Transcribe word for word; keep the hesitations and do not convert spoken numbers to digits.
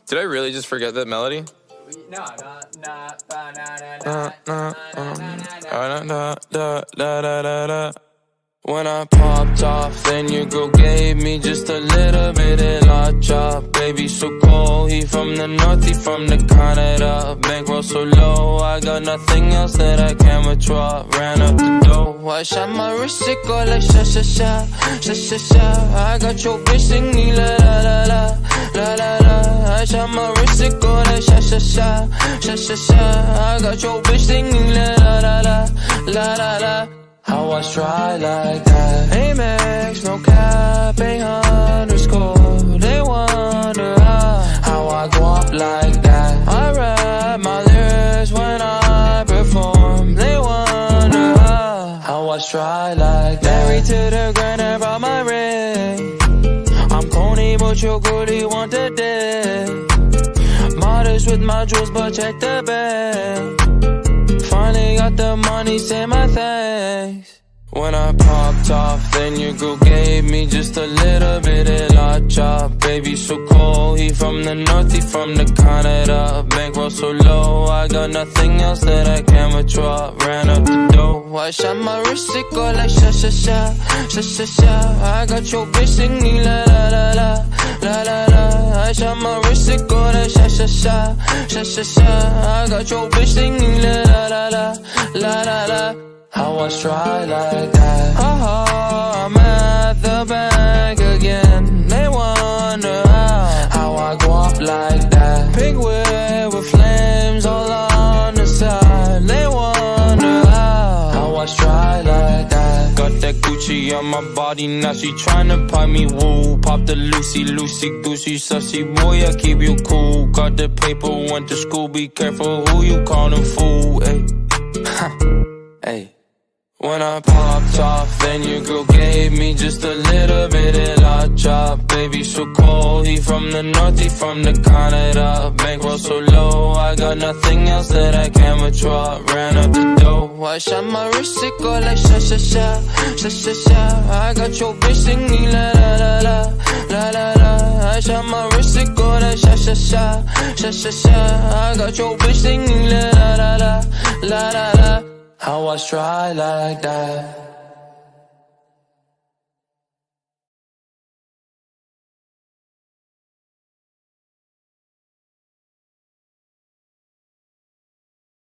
Did I really just forget that melody? No, no, no, na na na na na na. When I popped off, then your girl gave me just a little bit of la chop. Baby so cold, he from the north, he from the Canada. Bankroll so low, I got nothing else that I can withdraw. Ran up the dough, I shot my wrist, it go like sha sha sha, sha sha sha. I got your bitch singing la la la la, la la la. I shot my wrist, it go like sha sha sha, sha sha sha. I got your bitch singing la la la la, la la la. How I try like that? Amex, no cap, a underscore. They wonder how, how I go up like that. I rap my lyrics when I perform. They wonder how, how I try like that. Married to the grind, I brought my ring. I'm corny, but you're good, you want the dick. Modest with my jewels, but check the bag. Finally got the money, say my thanks. When I popped off, then your girl gave me just a little bit of la chop. Baby so cold, he from the north, he from the Canada. Bankroll so low, I got nothing else that I can withdraw. Ran up the dough, I shot my wrist, it go like sha sha sha, sha sha sha. I got your bitch singing la la la la, la la la. I shot my wrist, it go like sha sha sha, sha sha sha. I got your bitch singing la la la la, la la la. How I try like that? Oh, I'm at the bank again. They wonder how, how I go up like that. Pink whip with flames all on the side. They wonder how, how I try like that. Got that Gucci on my body, now she tryna pipe me woo. Pop the Lucy, Lucy, Goosey, sussy boy, I keep you cool. Got the paper, went to school, be careful who you callin' fool. Ayy, ayy. When I popped off, then your girl gave me just a little bit of la chop. Baby so cold, he from the north, he from the Canada. Bankroll so low, I got nothing else that I can withdraw. Ran up the dough, I shot my wrist, it go like sha sha sha, sha sha sha. I got your bitch singing la la la la, la la la. I shot my wrist, it go like sha sha sha, sha sha sha. I got your bitch singing la la la la, la la la. How I try like that?